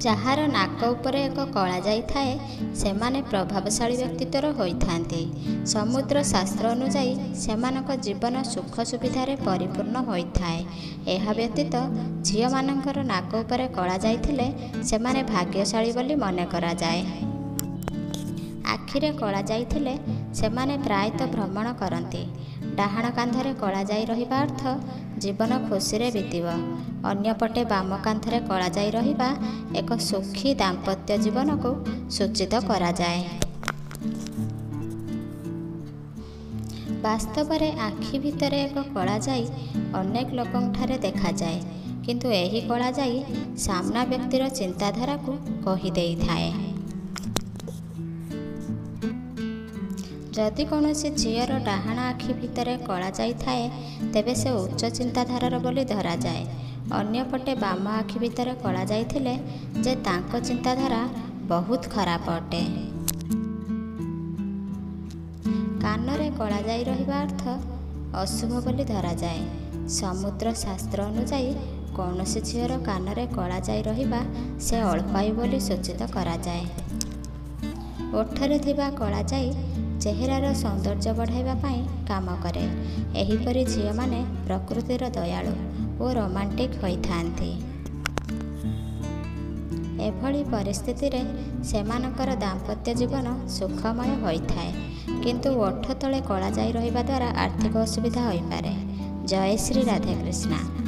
ଯାହାର ନାକ ଉପରେ ଏକ କଳା ଯାଇଥାଏ ସେମାନେ ପ୍ରଭାବଶାଳୀ ବ୍ୟକ୍ତିତ୍ୱର ହୋଇଥାନ୍ତି। ସମୁଦ୍ର ଶାସ୍ତ୍ର ଅନୁଯାୟୀ ସେମାନଙ୍କ ଜୀବନ ସୁଖ ସୁବିଧାରେ ପରିପୂର୍ଣ୍ଣ ହୋଇଥାଏ। ଏହା ବ୍ୟତୀତ ଝିଅମାନଙ୍କର ନାକ ଉପରେ କଳା ଯାଇଥିଲେ ସେମାନେ ଭାଗ୍ୟଶାଳୀ ବୋଲି ମନେ କରାଯାଏ। ଆଖିରେ କଳା ଯାଇଥିଲେ ସେମାନେ ପ୍ରାୟତଃ ଭ୍ରମଣ କରନ୍ତି। ଡାହାଣ କାନ୍ଧରେ କଳା ଯାଇ ରହିବା ଅର୍ଥ ଜୀବନ ଖୁସିରେ ବିତିବ। ଅନ୍ୟପଟେ ବାମ କାନ୍ଧରେ କଳା ଯାଇ ରହିବା ଏକ ସୁଖୀ ଦାମ୍ପତ୍ୟ ଜୀବନକୁ ସୂଚିତ କରାଯାଏ। ବାସ୍ତବରେ ଆଖି ଭିତରେ ଏକ କଳା ଯାଇ ଅନେକ ଲୋକଙ୍କଠାରେ ଦେଖାଯାଏ, କିନ୍ତୁ ଏହି କଳା ଯାଇ ସାମ୍ନା ବ୍ୟକ୍ତିର ଚିନ୍ତାଧାରାକୁ କହିଦେଇଥାଏ। ଯଦି କୌଣସି ଝିଅର ଡାହାଣ ଆଖି ଭିତରେ କଳା ଯାଇଥାଏ ତେବେ ସେ ଉଚ୍ଚ ଚିନ୍ତାଧାରାର ବୋଲି ଧରାଯାଏ। ଅନ୍ୟପଟେ ବାମ ଆଖି ଭିତରେ କଳା ଯାଇଥିଲେ ଯେ ତାଙ୍କ ଚିନ୍ତାଧାରା ବହୁତ ଖରାପ ଅଟେ। କାନରେ କଳା ଯାଇ ରହିବା ଅର୍ଥ ଅଶୁଭ ବୋଲି ଧରାଯାଏ। ସମୁଦ୍ର ଶାସ୍ତ୍ର ଅନୁଯାୟୀ କୌଣସି ଝିଅର କାନରେ କଳା ଯାଇ ରହିବା ସେ ଅଳ୍ପାୟୁ ବୋଲି ସୂଚିତ କରାଯାଏ। ଓଠରେ ଥିବା କଳା ଯାଇ ଚେହେରାର ସୌନ୍ଦର୍ଯ୍ୟ ବଢ଼ାଇବା ପାଇଁ କାମ କରେ। ଏହିପରି ଝିଅମାନେ ପ୍ରକୃତିର ଦୟାଳୁ ଓ ରୋମାଣ୍ଟିକ୍ ହୋଇଥାନ୍ତି। ଏଭଳି ପରିସ୍ଥିତିରେ ସେମାନଙ୍କର ଦାମ୍ପତ୍ୟ ଜୀବନ ସୁଖମୟ ହୋଇଥାଏ, କିନ୍ତୁ ଓଠ ତଳେ କଳା ଯାଇ ରହିବା ଦ୍ୱାରା ଆର୍ଥିକ ଅସୁବିଧା ହୋଇପାରେ। ଜୟ ଶ୍ରୀ ରାଧେକୃଷ୍ଣ।